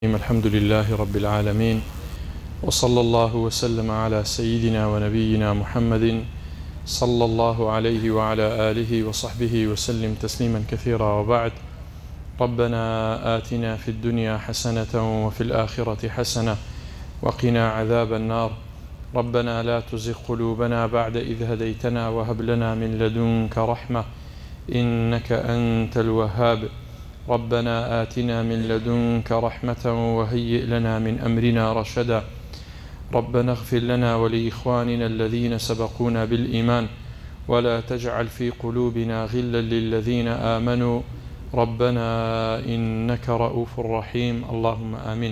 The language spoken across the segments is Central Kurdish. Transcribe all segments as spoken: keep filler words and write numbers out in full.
الحمد لله رب العالمين، وصلى الله وسلم على سيدنا ونبينا محمد صلى الله عليه وعلى آله وصحبه وسلم تسليما كثيرا، وبعد. ربنا آتنا في الدنيا حسنة وفي الآخرة حسنة وقنا عذاب النار. ربنا لا تزغ قلوبنا بعد إذ هديتنا وهب لنا من لدنك رحمة إنك أنت الوهاب. ربنا آتنا من لدنك رحمة وهيئ لنا من أمرنا رشدا. ربنا اغفر لنا ولإخواننا الذين سبقونا بالإيمان ولا تجعل في قلوبنا غلا للذين آمنوا ربنا إنك رؤوف رحيم. اللهم آمين.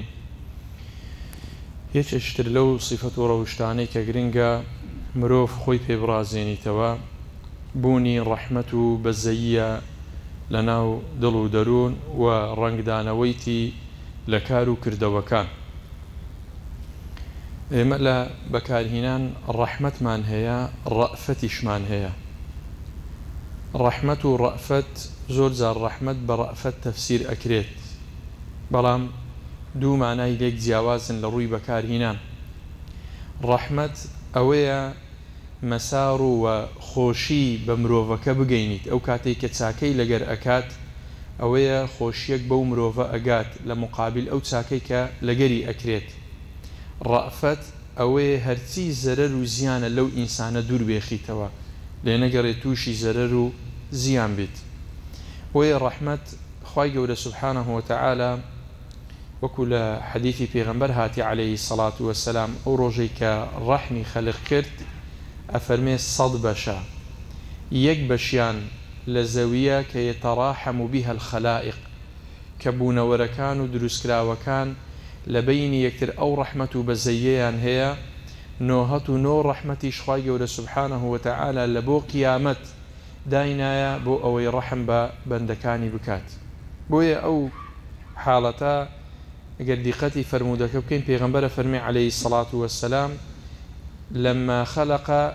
هیچ اشتر لو صفة روشتاني كغرنگا مروف خوي ببرازيني توا بوني رحمة بزية لناو دلو درون ورنگ دانويتي لكارو كردوكان. مألا بكارهنان الرحمة من هي الرأفتش من هي الرحمة رأفت زور زار الرحمة برأفت تفسير أكريت بلام دو معناي ليك جیاوازن لروي بكارهنان. الرحمة أويا مسار وخوشي بمروفك بقينيت أو كاتي كتساكي لقر أكات أويا خوشيك بو مروفا أقات لمقابل أو تساكيك لقري أكريت. رأفت أوي هرتي زرر وزيان لو إنسان دور بيخيتوا لأن قريتوشي زرر زيان بيت. وهي رحمة خواهي قولة سبحانه وتعالى وكل حديث پیغمبر هاتي عليه الصلاة والسلام أو روجيك رحمي خلق كرت أفرمي صد بشا يك بشيان لزوية كي يتراحم بها الخلائق كبون وركان ودرسكلا وكان لبين يكتر أو رحمة بزيان هي نوهة نور رحمة شخواي قول سبحانه وتعالى لبو قيامت داينايا بو أوي رحم بندكاني بكات بويا أو حالتا قد دقتي فرمودك بكين پیغمبر فرمي عليه الصلاة والسلام لما خلق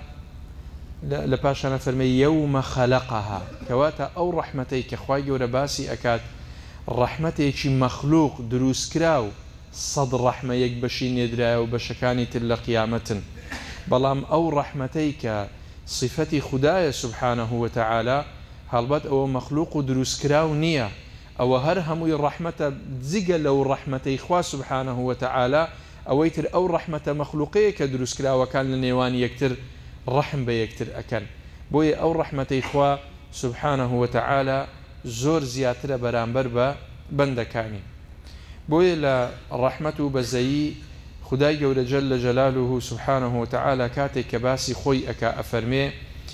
لباشنا فرمي يوم خلقها كواتا أو رحمتيك خواي قول باسي أكات رحمتيك مخلوق دروس كراو صد رحمة يكبشين يدرا وبشكاني تل قيامة بلام أو رحمتيك صفتي خدايا سبحانه وتعالى هالبات أو مخلوق دروس كراو نية أو هرهم الرحمة زقل لو رحمتي إخوة سبحانه وتعالى أو يتر أو رحمة مخلوقية كدروس كراو وكان لنيوان يكتر رحم بيكتر أكن بوي أو رحمة إخوة سبحانه وتعالى زور زياتر برانبر بندكاني بوي لرحمته بزيي خداي جل جل جلاله سبحانه وتعالى كاتي كباسي خوي أكا أفرمي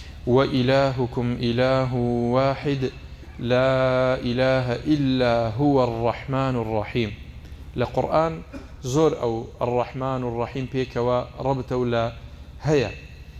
وإلهكم إله واحد لا إله إلا هو الرحمن الرحيم. لقرآن زور أو الرحمن الرحيم بيكوا ربط ولا هيا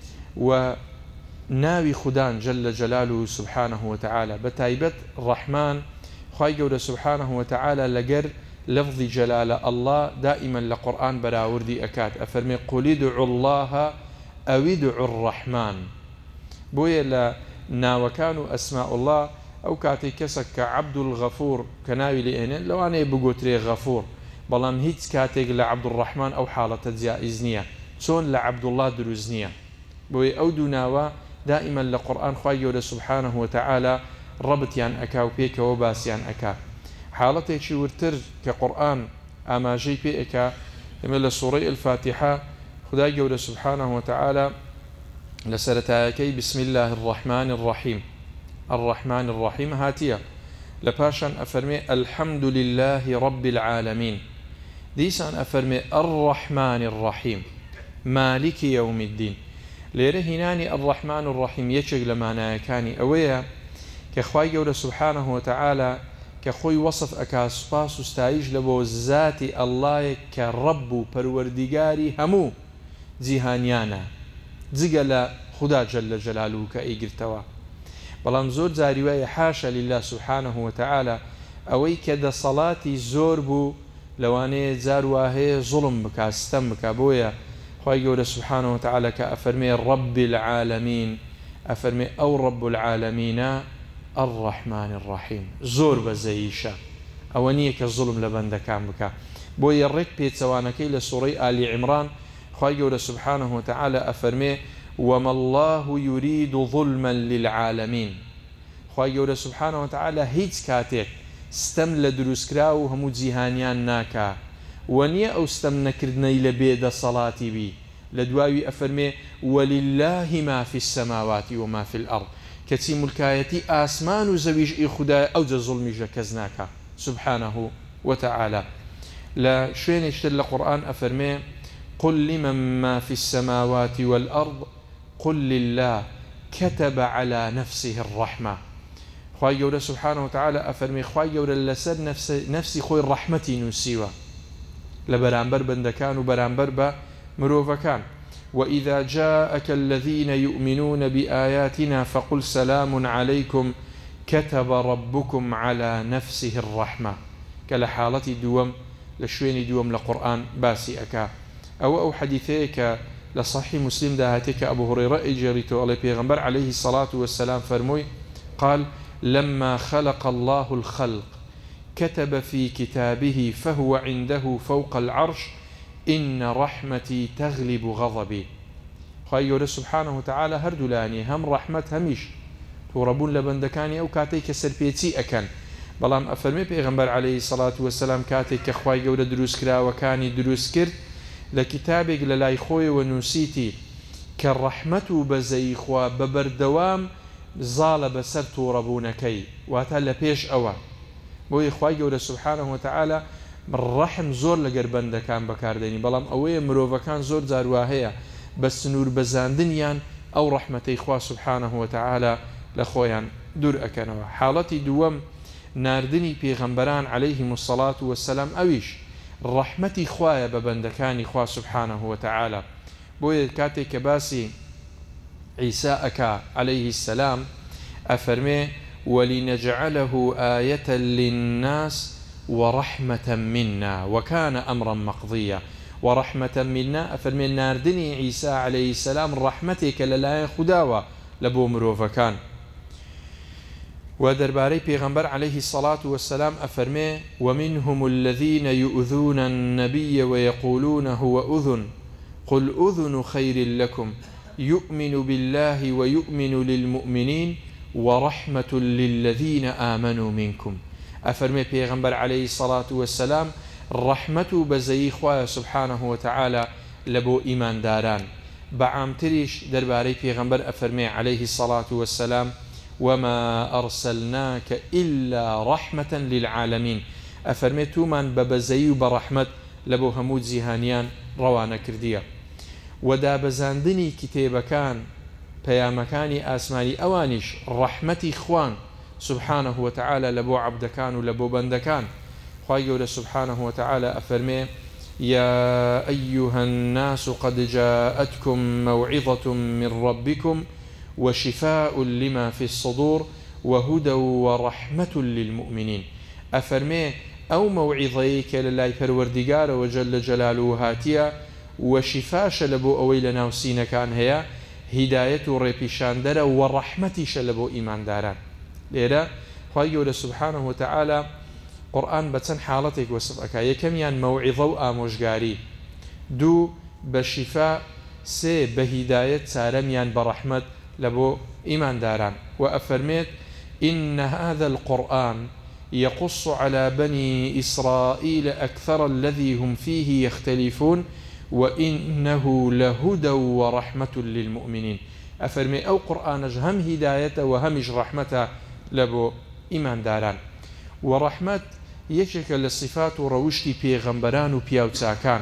وناوي خدان جل جلاله سبحانه وتعالى بتايبت الرحمن خواي جل سبحانه وتعالى لقر لفظ جلالة الله دائما لقرآن براوردي أكاد أفرمي قل ادعوا الله أو ادعوا الرحمن بويا لناوكانوا أسماء الله أو كاتي كسك عبد الغفور كناوي لإنن لو أنا بقوتري غفور بلان هيتس كاتيك لعبد الرحمن أو حالة جائزنية شون لعبد الله دروزنية بويا أو دوناوا دائما لقرآن خواهي سبحانه وتعالى ربط يان أكا وبيك وباس يان أكا حالتي شي ورتر كقرآن أما جي بي إكا من سورة الفاتحة خداي جل سبحانه وتعالى لسرتاكي بسم الله الرحمن الرحيم الرحمن الرحيم هاتيا لباشان أفرمي الحمد لله رب العالمين ديسان أفرمي الرحمن الرحيم مالك يوم الدين ليره هناني الرحمن الرحيم يشغ لما كاني أويا كخواي جل سبحانه وتعالى كخوي وصف أكا سباس استايج لبو ذاتي الله كرب پروردگاري همو جيهانيانا زيقل خدا جل جلاله كأيقرتوا بلان زور زاريوية حاشا لله سبحانه وتعالى أوي كدا صلاتي زور بو لواني زارواهي ظلم بكا استم بكا بويا خواي قول سبحانه وتعالى كأفرمي رب العالمين أفرمي أو رب العالمين الرحمن الرحيم زور بزيشا أو نيك الظلم لبند كان بك بۆ یەڕێک پێچەوانەکەی لە سوڕەی ئالی عیمران خوای گەورە سبحانه وتعالى ئەفەرمێ وما الله يريد ظلما للعالمين. خوای گەورە سبحانه وتعالى هیچ کاتێک ستەم لە دروستکرا و هەموو جیهانیان ناکا و نییە ئەو ستەم نەکردنەی لە بێدەسەڵاتی بی. لە دواوی ئەفەرمێ ولله ما في السماوات وما في الأرض کەچی ملکایەتی ئاسمان و زەویش ئی خودای ئەو جە زوڵمیژە کەس ناکا سبحانه وتعالى. لە شوێنێشتر لە قورآن ئەفەرمێ قل لمن ما في السماوات والأرض قل لله كتب على نفسه الرحمة. خوای گەورە سبحانه وتعالى ئەفەرمێ خوای گەورە لەسەر نفسی خۆی ڕەحمەتی نووسیوە لە بەرامبەر بەندەکان و بەرامبەر بە مرۆڤەکان. وإذا جاءك الذين يؤمنون بآياتنا فقل سلام عليكم كتب ربكم على نفسه الرحمة. كلا حالتي دوم لشويني دوم لقرآن باسي أكا أو أو حديثيك لصحيح مسلم دهاتيك أبو هريرة إجريتو على بيغمبر عليه الصلاة والسلام فرموي قال لما خلق الله الخلق كتب في كتابه فهو عنده فوق العرش إن رحمتي تغلب غضبي. خوای گەورە سبحانه وتعالى هەردوولانی هەم ڕەحمەت هەمیش تووڕەبوون لە بەندەکانی ئەو کاتێک کە سەرپێچی ئەکەن. بەڵام ئەفەرمێ پێغەمبەر عليه الصلاة والسلام کاتێک کە خوای گەورە دروستکراوەکانی دروست کرد لە کتابێک لە لای خۆیەوە نووسیتی کە ڕەحمەت و بەزەی خوا بە بەردەوام زاڵە بەسەر تووڕەبوونەکەی واتە لە پێش ئەوە. بۆیە خوای گەورە سبحانه وتعالى ڕەحم زۆر لەگەر بەندەکان بەکاردێنی. بەڵام ئەوەیە مرۆڤەکان زۆر جاروا هەیە بە سنوور بەزاندنیان ئەو ڕەحمەتەی خوا سبحانه وتعالى لە خۆیان دوور ئەکەنەوە. حاڵەتی دووەم ناردنی پێغەمبەران عليهم الصلاة والسلام ئەویش ڕەحمەتی خوایە بە بەندەکانی خوا سبحانه وتعالى. بۆیە کاتێک کە باسی عیسا ئەکا عليه السلام ئەفەرمێ ولنجعله آية للناس ورحمة منا وكان أمرا مقضيا. ورحمة منا أفرمي ناردني عيسى عليه السلام رحمتك للا خداوة لبو مروفكان. ودرباري پیغمبر عليه الصلاة والسلام أفرمي ومنهم الذين يؤذون النبي ويقولون هو أذن قل أذن خير لكم يؤمن بالله ويؤمن للمؤمنين ورحمة للذين آمنوا منكم. أفرمي پیغمبر عليه الصلاة والسلام رحمة بزي خواه سبحانه وتعالى لبو إيمان داران. بعامتريش درباري پیغمبر أفرمي عليه الصلاة والسلام وما أرسلناك إلا رحمة للعالمين. أفرمي تومان ببزي برحمة لبو همود زيهانيان روانا كردية. ودا بزاندني كتابكان بيامكاني آسماني أوانيش رحمتي خوان سبحانه وتعالى لبو عبدكان ولبو بندكان. خوای گەورە سبحانه وتعالى أفرمي يا أيها الناس قد جاءتكم موعظة من ربكم وشفاء لما في الصدور وهدى ورحمة للمؤمنين. أفرمي أو موعظيك لله پروردگار وجل جلاله هاتيا وشفاش لبو أويلنا وسين كان هي هداية ريبشان دارا ورحمة شلبو إيمان دارا. لذا خوای گەورە سبحانه وتعالى قرآن بچەند حاڵەتێک وەسف ئەکا. یەکەمیان مەوعیظە و ئامۆژگاری، دوو بە شیفا، سێ بە هیدایەت چارەمیان بە ڕەحمەت لە بۆ ئیمانداران. و ئەفەرمێت إن هذا القرآن يقص على بني إسرائيل أكثر الذي هم فيه يختلفون وإنه لهدى ورحمة للمؤمنين. أفرمي أو قرآن هم هداية وهمش رحمة لبو إيمان داران. ورحمة يكشك للصفات وروشتي بيغمبران وبياوتاكان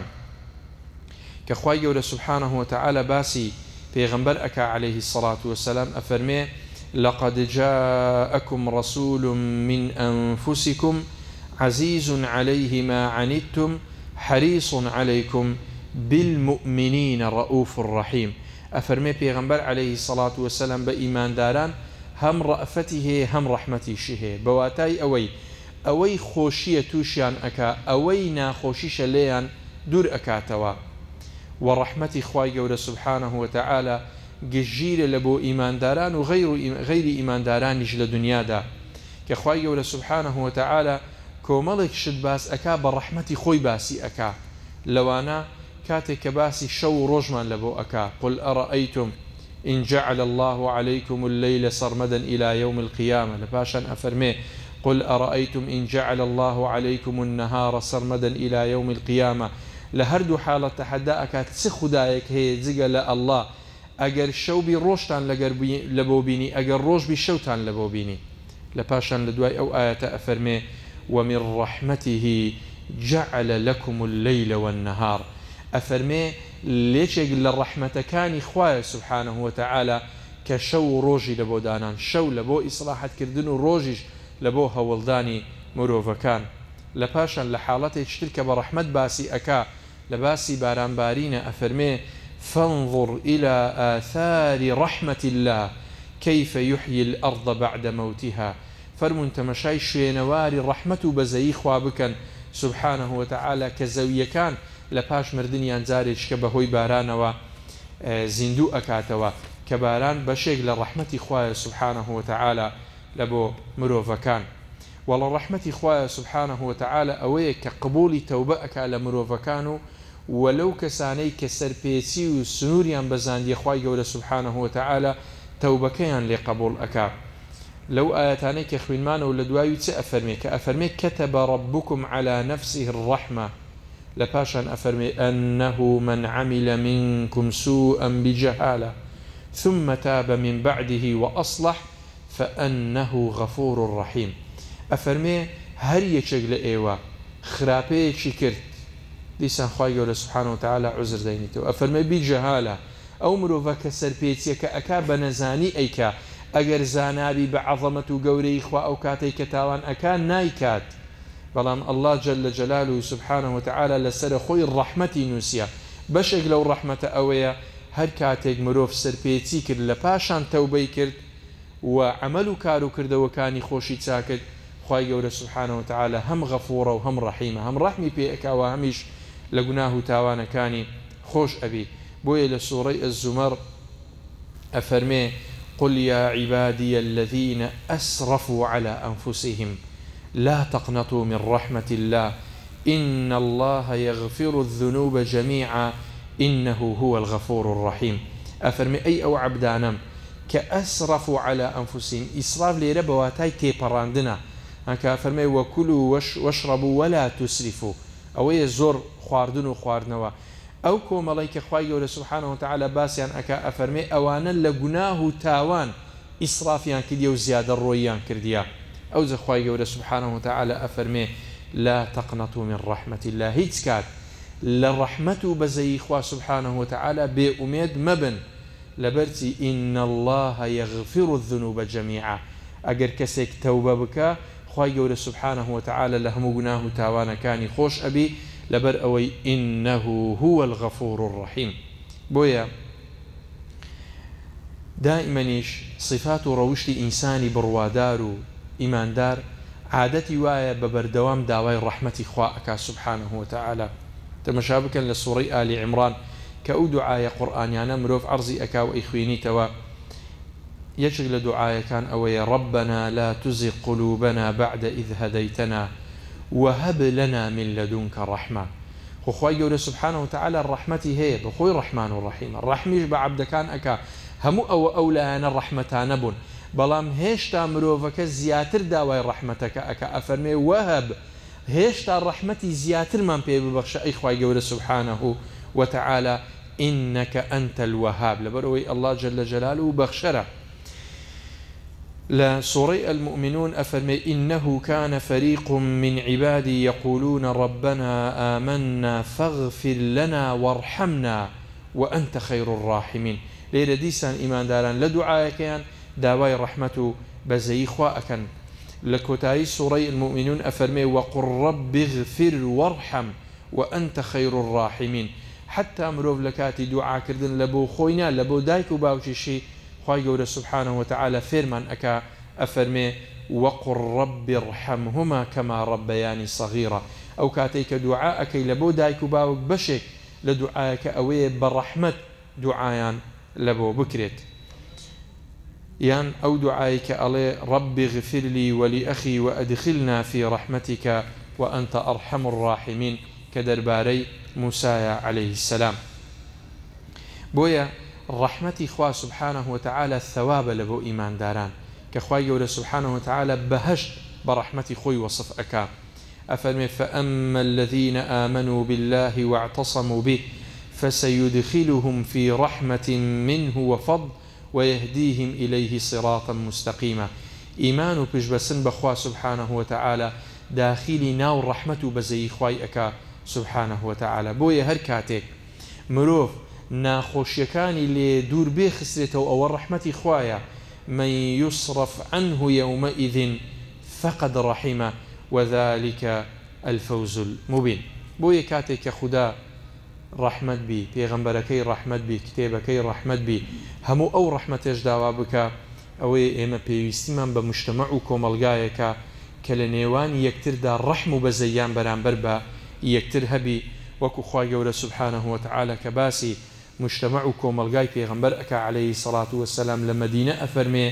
كخواي جورة سبحانه وتعالى باسي بيغمبر أكا عليه الصلاة والسلام أفرمي لقد جاءكم رسول من أنفسكم عزيز عليه ما عنتم حريص عليكم بالمؤمنين رؤوف رحيم. أفرمي بيغمبر عليه الصلاة والسلام بإيمان داران هم رأفته هم رحمته شه بواتاي أوي أوي خوشية توشيان أكا أوي ناخوشيش ليان دور أكاتوا. ورحمة خواي جورة سبحانه وتعالى جيل لبو إيمان داران وغير غير إيمان داران نجل دنيا دا كخواي جورة سبحانه وتعالى کۆمەڵێک شت باس ئەکا بە ڕەحمەتی خۆی باسی ئەکا لەوانە کاتێک کە باسی شەو و ڕۆژمان لەبۆ ئەکا قل ئەڕەئەیتم إن جعل الله عليكم الليل سرمدا إلى يوم القيامة لباشا أفرمي قل أرأيتم إن جعل الله عليكم النهار سرمدا إلى يوم القيامة لهردو حالة تحداءك تسخدايك هي زقل الله أجر شو بروشتان لبوبيني أجر روش بشوتان لبوبيني لباشا لدواي أو آية أفرمي ومن رحمته جعل لكم الليل والنهار أفرمي ليش يقول الرحمة كان إخوة سبحانه وتعالى كشو روجي لبو دانان شو لبو إصلاحة كردن روجيش لبو هولداني مروفا كان لباشا لحالته اشترك برحمة باسي أكا لباسي باران بارين أفرمي فانظر إلى آثار رحمة الله كيف يحيي الأرض بعد موتها فرمون تمشاي شوينواري رحمة بزي خوابكا سبحانه وتعالى كزوية كان لپاش مردنیان جارێک کە بەهۆی بارانەوە زیندوو ئەکاتەوە کە باران بەشێک لە ڕەحمەتی خوایە سبحانه وتعالى لە بۆ مرۆڤەکان وەڵە ڕەحمەتی خوایە سبحانه وتعالى ئەوەیە کە قبولی تەوبە ئەکا لە مرۆڤەکان و وەلەو کەسانەی کە سەرپێچی و سنووریان بەزاندیە خوای گەورە سبحانه وتعالى تەوبەکەیان لێ قبول ئەکا لەو ئاەتانەی کە خوێنمانەوە لە دوایی چ ئەفەرمێ کە ئەفەرمێ كتب ربكم على نفسه الرحمة لباشا أفرمي أنه من عمل منكم سوءا بجهالة ثم تاب من بعده وأصلح فأنه غفور رحيم أفرمي هر يشغل إيوة خرابي شكرت لسان خواهي سبحانه وتعالى عذر دينته أفرمي بجهالة أو مروفك سربيتيك أكا بنزاني أيكا أجر زانابي بعظمة قوري إخوة أو كاتيك تاوان أكا نايكات بلام الله جل جلاله سبحانه وتعالى لسر خوي الرحمة نوسيا بشك لو رحمة أويا هر كاتيك مروف سربيتي كرد لباشان توبي كرد وعملو كارو كرد وكاني خوشي تاكد خواهي قوله سبحانه وتعالى هم غفورة وهم رحيمة هم رحمي بيئك وهميش لقناه تاوانا كاني خوش أبي بوي لسوري الزمر أفرمي قل يا عبادي الذين أسرفوا على أنفسهم لا تقنطوا من رحمة الله إن الله يغفر الذنوب جميعا إنه هو الغفور الرحيم أفرمي أي أو عبدانم كأسرفوا على أنفسهم إسراف لي ربواتاي كي براندنا هكا أفرمي وكلوا وش واشربوا ولا تسرفوا أو يزور خواردن وخواردنوا أو كوماليك خواهي سبحانه وتعالى باسيان أكا أفرمي أوانا لقناه تاوان إسرافيان كديا وزيادة الرويان كرديا أو زخواهي قوله سبحانه وتعالى أفرمي لا تقنطوا من رحمة الله هيتسكات للرحمة بزي إخوة سبحانه وتعالى بأميد مبن لبرتي إن الله يغفر الذنوب جميعا أجر كسيك توبة بك خواهي قوله سبحانه وتعالى لهم قناه تاوانا كاني خوش أبي لبر أوي إنه هو الغفور الرحيم بويا دائماش صفات روشتي إنساني بروادار إيمان دار عادتي وايا ببردوام داواي رحمتي خواءك سبحانه وتعالى تمشابكا لسوري آل عمران كأو دعاية قرآن مروف عرضي أكا وإخويني توا يشغل دعاية كان أوي ربنا لا تزغ قلوبنا بعد إذ هديتنا وهب لنا من لدنك رحمة وخواي يقول سبحانه وتعالى الرحمة هي بخوي الرحمن الرحيم الرحميش بعبد كان أكا همو أو أولى أنا الرحمة نبون بلام هشتا مروفك زياتر داوي رحمتك أكا أفرمي وهب هشتا الرحمة زياتر من بي ببخش أي خواي يقول سبحانه وتعالى إنك أنت الوهاب لبروي الله جل جلاله بخشره لا سوري المؤمنون أفرمي إنه كان فريق من عبادي يقولون ربنا آمنا فاغفر لنا وارحمنا وأنت خير الراحمين ليلة ديسان إيمان داران لدعاء داواي رحمة بزي خواء لكتاي سوري المؤمنون أفرمي وقل رب اغفر وارحم وأنت خير الراحمين حتى مروف لكاتي دعاء كردن لبو خوينا لبو دايكو باوشي شي خواهي قوله سبحانه وتعالى فيرمان أكا أفرمي وقل رب ارحمهما كما ربياني صغيرة أو كاتيك دعاءك لبو دايكو باوك بشك لدعاءك أوي برحمة دعايان لبو بكرت يان أو دعائك علي رب اغفر لي ولأخي وأدخلنا في رحمتك وأنت أرحم الراحمين كدرباري موسى عليه السلام. بويا رحمتي خوا سبحانه وتعالى الثواب لبو إيمان داران كخوا يقول سبحانه وتعالى بهشت برحمتي خوي وصف أكا أفرمي فأما الذين آمنوا بالله واعتصموا به فسيدخلهم في رحمة منه وفضل ويهديهم إليه صراطا مستقيما. إيمان بجبسن بخوا سبحانه وتعالى داخلي ناو رحمة بزي خواي أكا سبحانه وتعالى. بويا هر كاتك مروف ناخوشيكاني لدور بي خسرته أو الرحمة خوايا من يصرف عنه يومئذ فقد رحمه وذلك الفوز المبين. بويا كاتك خدا رحمة بي پیغمبركي رحمة بي كتابكي رحمة بي همو أو رحمة يجداوا بك أوي إما بيوستيمان بمجتمع وكوملغايك كالنيوان يكتر دا رحم بزيان بران بربا يكتر هبي وكو خواهي قول سبحانه وتعالى كباسي مجتمع وكوملغاي پیغمبرك عليه الصلاة والسلام لمدينة أفرمي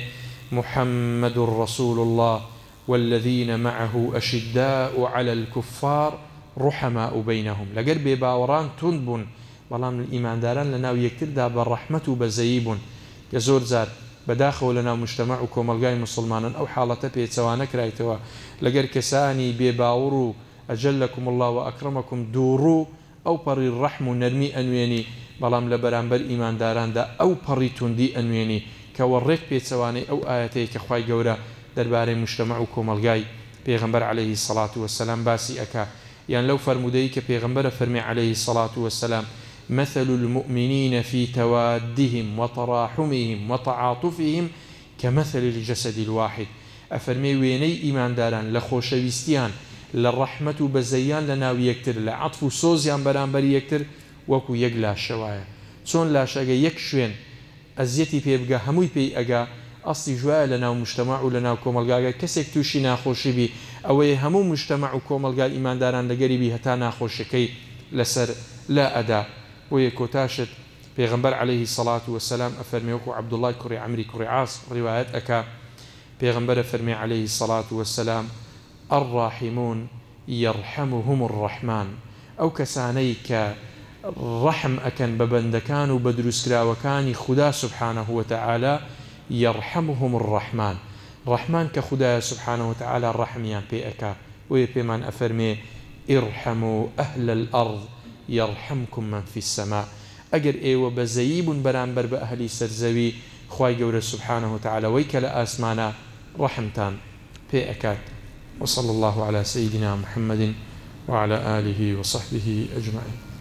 محمد رسول الله والذين معه أشداء على الكفار رحماء بينهم لقر بباوران تنبون بلام الإيمان داران لنا ويكتر دا بالرحمة بزيبون كزور زار بداخل لنا مجتمع وكوملغاي مسلمان أو حالة بيتسوانك رايتوا لقر كساني بباورو أجلكم الله وأكرمكم دورو أو بري الرحم نرمي أنويني بلام لبرانبر إيمان داران دا أو بري تندي أنويني كوريك بيتسواني أو آياتي كخواي قورا درباري مجتمع وكوملغاي بيغمبر عليه الصلاة والسلام باسي أكا يعني لو فرموديك بيغمبر فرمي عليه الصلاة والسلام مثل المؤمنين في توادهم وتراحمهم وتعاطفهم كمثل الجسد الواحد أفرمي ويني إيمان داران لخوشويستيان للرحمة بزيان لناو يكتر لعطف سوزيان برانبر يكتر وكو يقلا شوايا چون لا شاقا يكشوين أزيتي بيبقى هموي بي أقا أصلي جوايا لناو مجتمع ولناو كوملغا كسيك توشي ناخوشي بي أوي همو مجتمع وكوملغا إيمان داران لقريبي هتا ناخوشكي لسر لا أدا ويكوتاشت بيغمبر عليه الصلاة والسلام أفرمي وكو عبد الله كري عمري كري عاص روايات أكا بيغمبر فرمي عليه الصلاة والسلام الراحمون يرحمهم الرحمن أو كسانيك رحم أكن ببندكان وبدرسكرا وكان خدا سبحانه وتعالى يرحمهم الرحمن رحمن كخدا سبحانه وتعالى الرحميان بيأكا ويبيمان أفرمي ارحموا أهل الأرض يرحمكم من في السماء أجر إيوة بزيب برانبر بأهلي سرزوي خواي قول سبحانه وتعالى ويكل آسمانا رحمتان بيأكات وصلى الله على سيدنا محمد وعلى آله وصحبه أجمعين.